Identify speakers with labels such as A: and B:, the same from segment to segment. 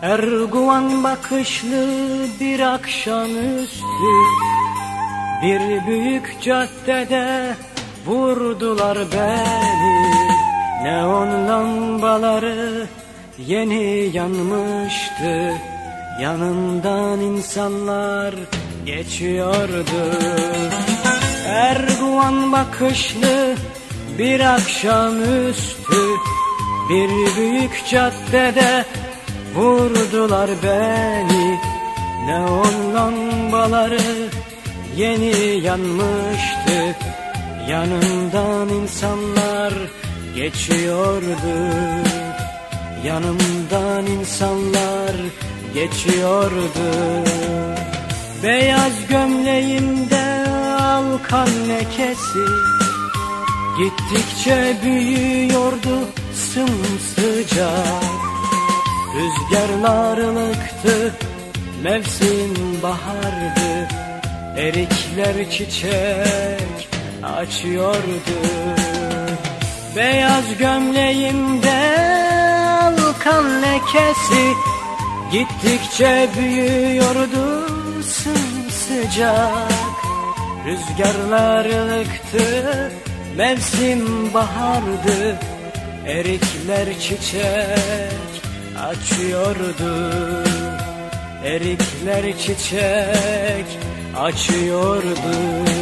A: Erguvan bakışlı bir akşamüstü, bir büyük caddede vurdular beni. Neon lambaları yeni yanmıştı, yanından insanlar geçiyordu. Erguvan bakışlı bir akşamüstü, bir büyük caddede vurdular beni. Neon lambaları yeni yanmıştı, yanımdan insanlar geçiyordu. Yanımdan insanlar geçiyordu. Beyaz gömleğimde alkan lekesi gittikçe büyüyordu sımsıcak. Rüzgarlar ılıktı, mevsim bahardı, erikler çiçek açıyordu. Beyaz gömleğimde alkan lekesi gittikçe büyüyordu sımsıcak. Rüzgarlar ılıktı, mevsim bahardı, erikler çiçek açıyordu. Erikler çiçek açıyordu.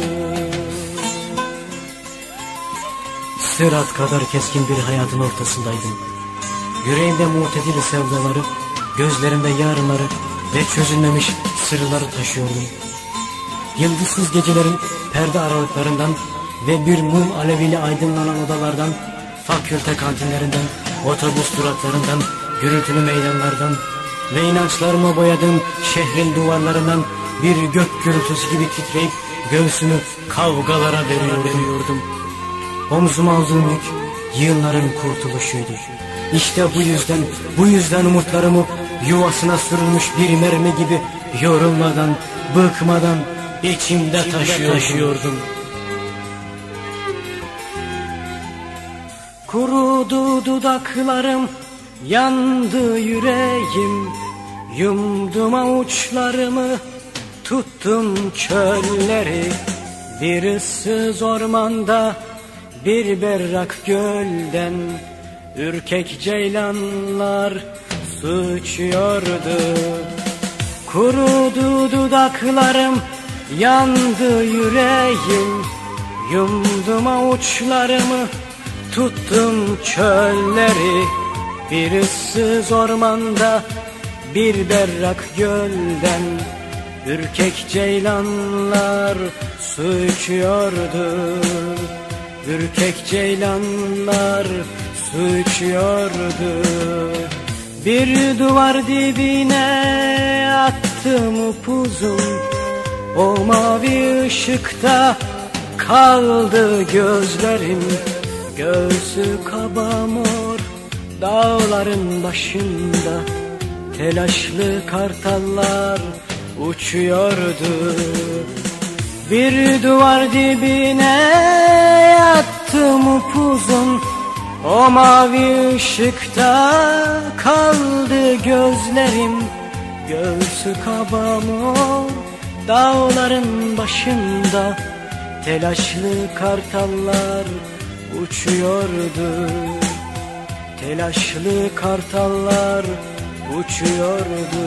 B: Sırat kadar keskin bir hayatın ortasındaydım. Yüreğimde muhtedil sevdaları, gözlerimde yarınları ve çözülmemiş sırları taşıyordum. Yıldızsız gecelerin perde aralıklarından ve bir mum aleviyle aydınlanan odalardan, fakülte kantinlerinden, otobüs duraklarından, gürültülü meydanlardan ve inançlarıma boyadığım şehrin duvarlarından bir gök gürültüsü gibi titreyip göğsümü kavgalara veriyordum. Omzuma aldığım yük yılların kurtuluşuydu. İşte bu yüzden umutlarımı yuvasına sürülmüş bir mermi gibi yorulmadan, bıkmadan içimde taşıyordum.
A: Kurudu dudaklarım, yandı yüreğim, yumdum avuçlarımı, tuttum çölleri. Bir ıssız ormanda, bir berrak gölden ürkek ceylanlar su içiyordu. Kurudu dudaklarım, yandı yüreğim, yumdum avuçlarımı, tuttum çölleri. Bir ıssız ormanda, bir berrak gölden ürkek ceylanlar su içiyordu. Ürkek ceylanlar su içiyordu. Bir duvar dibine attım upuzun, o mavi ışıkta kaldı gözlerim. Göğsü kaba mor dağların başında telaşlı kartallar uçuyordu. Bir duvar dibine yattım upuzun, o mavi ışıkta kaldı gözlerim. Göğsü kaba mor dağların başında telaşlı kartallar uçuyordu. Telaşlı kartallar uçuyordu.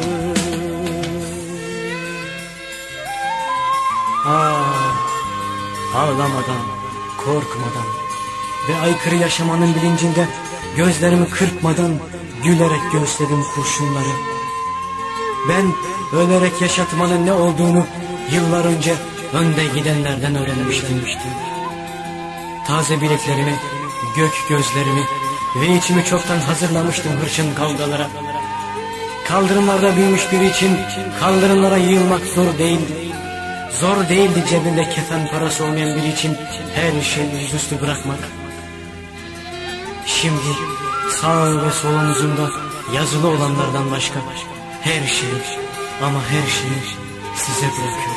B: Ağlamadan, korkmadan ve aykırı yaşamanın bilincinde gözlerimi kırpmadan gülerek göğüsledim kurşunları. Ben ölerek yaşatmanın ne olduğunu yıllar önce önde gidenlerden öğrenmiştim. Taze bileklerimi, gök gözlerimi ve içimi çoktan hazırlamıştım hırçın kavgalara. Kaldırımlarda büyümüş biri için kaldırımlara yığılmak zor değildi. Zor değildi cebinde kefen parası olmayan biri için her şeyi yüzüstü bırakmak. Şimdi sağ ve sol omzumda yazılı olanlardan başka her şeyi, ama her şeyi size bırakıyorum.